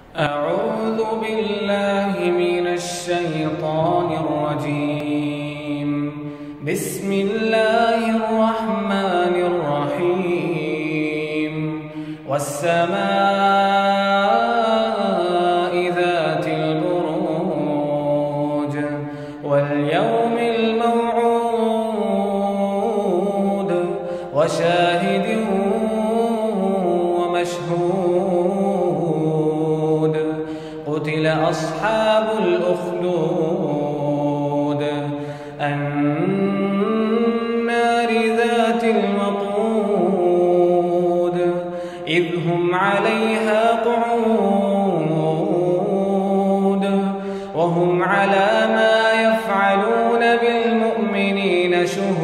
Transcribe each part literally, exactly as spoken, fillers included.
أعوذ بالله من الشيطان الرجيم. بسم الله الرحمن الرحيم. والسماء ذات البروج واليوم الموعود وشاهد ومشهود. قتل أصحاب الأخدود النار ذات الوقود إذ هم عليها قعود وهم على ما يفعلون بالمؤمنين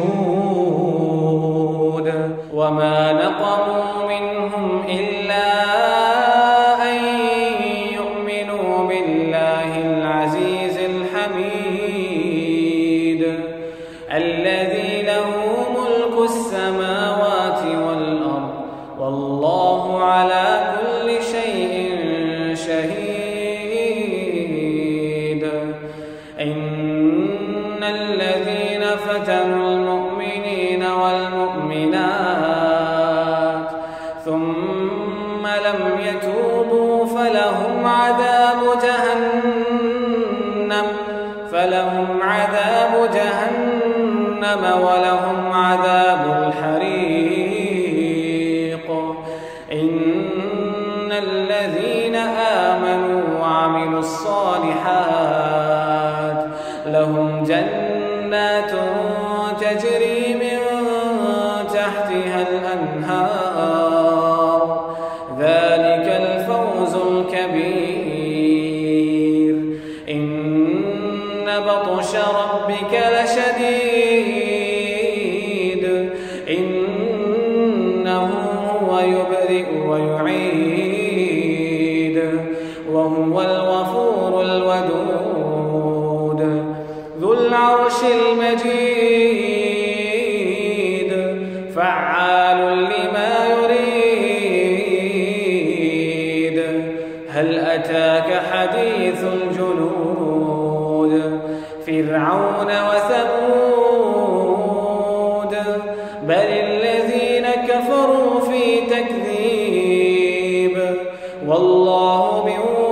شهود. وما نقموا منهم إلا أن يؤمنوا بالله العزيز الحميد الذي له ملك السماوات والأرض والله على كل شيء شهيد. إن الذين فتنوا المؤمنين والمؤمنات ثم لم يتوبوا فلهم عذاب جهنم فلهم عذاب جهنم ولهم عذاب الحريق. إن الذين آمنوا وعملوا الصالحات لهم جنات تجري من تحتها الأنهار ذلك الفوز الكبير. إن بطش ربك لشديد إنه هو يبدئ ويعيد وهو الغفور الودود ذو العرش المجيد فعال لما يريد. هل أتاك حديث الجنود فرعون وثمود بل الذين كفروا في تكذيب والله من